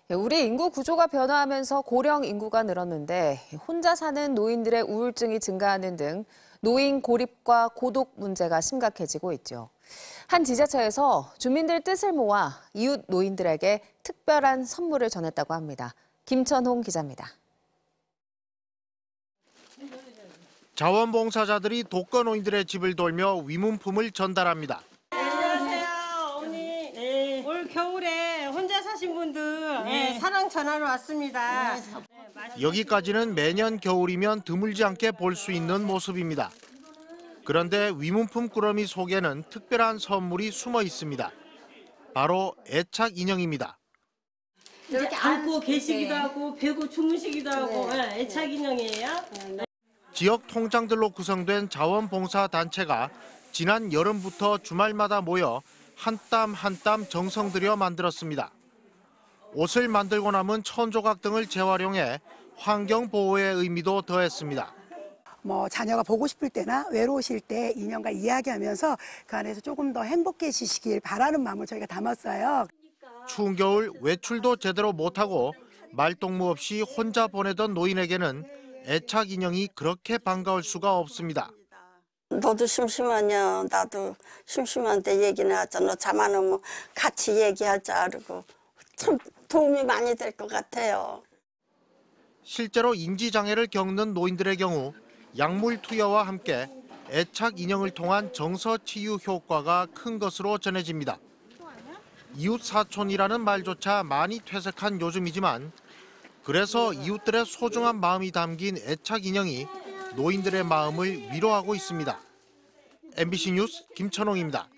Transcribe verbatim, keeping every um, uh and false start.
우리 인구 구조가 변화하면서 고령 인구가 늘었는데 혼자 사는 노인들의 우울증이 증가하는 등 노인 고립과 고독 문제가 심각해지고 있죠. 한 지자체에서 주민들 뜻을 모아 이웃 노인들에게 특별한 선물을 전했다고 합니다. 김천홍 기자입니다. 자원봉사자들이 독거노인들의 집을 돌며 위문품을 전달합니다. 안녕하세요, 어머니. 네. 올 겨울에 혼자 사신 분들 네. 사랑 전하러 왔습니다. 네. 여기까지는 매년 겨울이면 드물지 않게 볼 수 있는 모습입니다. 그런데 위문품 꾸러미 속에는 특별한 선물이 숨어 있습니다. 바로 애착 인형입니다. 이렇게 안고 계시기도 하고 베고 주무시기도 하고 네. 애착 인형이에요. 네. 지역 통장들로 구성된 자원봉사단체가 지난 여름부터 주말마다 모여 한 땀 한 땀 정성 들여 만들었습니다. 옷을 만들고 남은 천조각 등을 재활용해 환경 보호의 의미도 더했습니다. 뭐 자녀가 보고 싶을 때나 외로우실 때 인형과 이야기하면서 그 안에서 조금 더 행복해지시길 바라는 마음을 저희가 담았어요. 추운 겨울 외출도 제대로 못하고 말동무 없이 혼자 보내던 노인에게는 애착 인형이 그렇게 반가울 수가 없습니다. 너도 심심하냐? 나도 심심한데 얘기는 하자. 너 잠 안 오면 같이 얘기하자. 그러고 참 도움이 많이 될 것 같아요. 실제로 인지장애를 겪는 노인들의 경우 약물 투여와 함께 애착 인형을 통한 정서 치유 효과가 큰 것으로 전해집니다. 이웃 사촌이라는 말조차 많이 퇴색한 요즘이지만 그래서 이웃들의 소중한 마음이 담긴 애착 인형이 노인들의 마음을 위로하고 있습니다. 엠비씨 뉴스 김천홍입니다.